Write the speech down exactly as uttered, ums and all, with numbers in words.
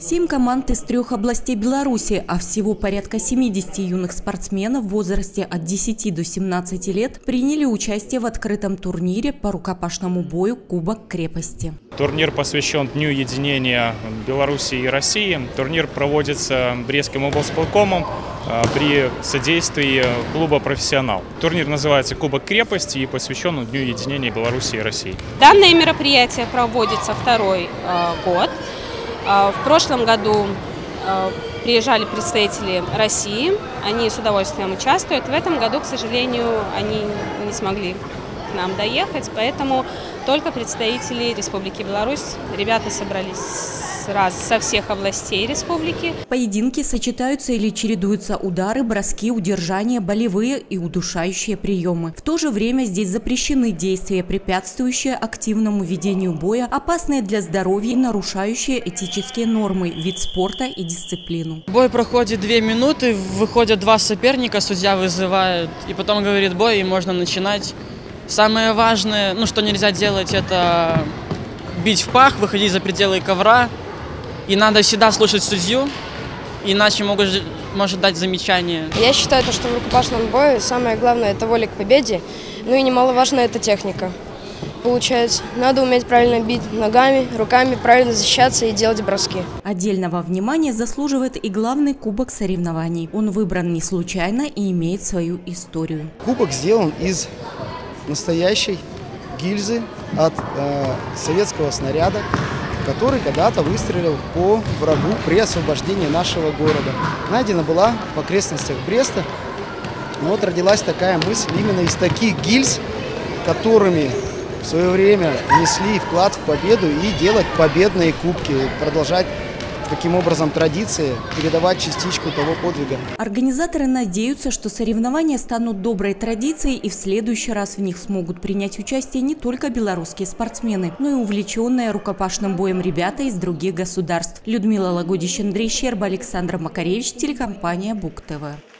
Семь команд из трех областей Беларуси, а всего порядка семидесяти юных спортсменов в возрасте от десяти до семнадцати лет приняли участие в открытом турнире по рукопашному бою «Кубок крепости». Турнир посвящен Дню единения Беларуси и России. Турнир проводится Брестским облсполкомом при содействии клуба «Профессионал». Турнир называется «Кубок крепости» и посвящен Дню единения Беларуси и России. Данное мероприятие проводится второй э, год. Э, в прошлом году э, приезжали представители России, они с удовольствием участвуют. В этом году, к сожалению, они не смогли к нам доехать, поэтому только представители Республики Беларусь. Ребята собрались раз со всех областей республики. Поединки сочетаются или чередуются удары, броски, удержания, болевые и удушающие приемы. В то же время здесь запрещены действия, препятствующие активному ведению боя, опасные для здоровья и нарушающие этические нормы, вид спорта и дисциплину. Бой проходит две минуты, выходят два соперника, судья вызывает, и потом говорит бой, и можно начинать. Самое важное, ну что нельзя делать, это бить в пах, выходить за пределы ковра. И надо всегда слушать судью, иначе могут, может дать замечание. Я считаю, что в рукопашном бою самое главное – это воля к победе, ну и немаловажно – это техника. Получается, надо уметь правильно бить ногами, руками, правильно защищаться и делать броски. Отдельного внимания заслуживает и главный кубок соревнований. Он выбран не случайно и имеет свою историю. Кубок сделан из настоящей гильзы от э, советского снаряда, который когда-то выстрелил по врагу при освобождении нашего города. Найдена была в окрестностях Бреста. Но вот родилась такая мысль именно из таких гильз, которыми в свое время несли вклад в победу и делать победные кубки, продолжать таким образом традиции, передавать частичку того подвига. Организаторы надеются, что соревнования станут доброй традицией и в следующий раз в них смогут принять участие не только белорусские спортсмены, но и увлеченные рукопашным боем ребята из других государств. Людмила Лагодищ, Андрей Щерба, Александр Макаревич, телекомпания Бук ТВ.